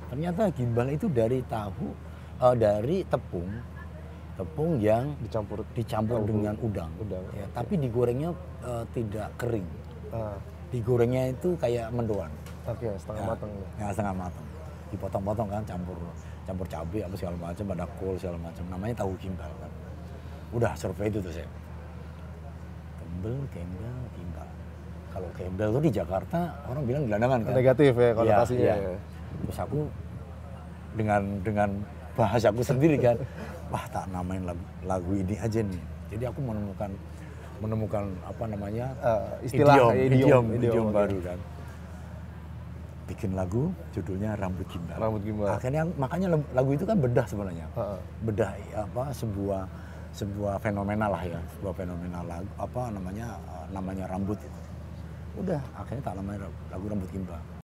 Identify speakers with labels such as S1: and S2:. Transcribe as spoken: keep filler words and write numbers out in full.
S1: Ternyata gimbal itu dari tahu, uh, dari tepung, tepung yang
S2: Dicampur
S1: dicampur
S2: tahu,
S1: dengan udang.
S2: udang,
S1: Ya,
S2: oke.
S1: tapi digorengnya uh, tidak kering.
S2: Ah,
S1: Digorengnya itu kayak mendoan.
S2: oke, setengah
S1: Ya,
S2: matang ya.
S1: ya setengah matang. Dipotong-potong kan, campur campur cabai apa segala macam, ada kol segala macam. Namanya tahu gimbal kan. Udah survei itu tuh saya. Gembel, gembel, gimbal. Kalau gembel tuh di Jakarta orang bilang gelandangan kan.
S2: Negatif ya konotasinya.
S1: Iya,
S2: Ya.
S1: iya. Terus aku dengan dengan bahasaku sendiri kan, wah tak namain lagu, lagu ini aja nih. Jadi aku menemukan menemukan apa namanya
S2: Uh, istilah
S1: idiom,
S2: idiom,
S1: idiom,
S2: idiom,
S1: idiom
S2: oke.
S1: baru kan. Bikin lagu judulnya Rambut Gimbal.
S2: Rambut gimbal.
S1: Akhirnya makanya lagu itu kan bedah sebenarnya.
S2: Heeh.
S1: Bedah apa sebuah sebuah fenomena lah ya, sebuah fenomena lagu apa namanya namanya rambut itu. Udah akhirnya tak namanya lagu Rambut Gimbal.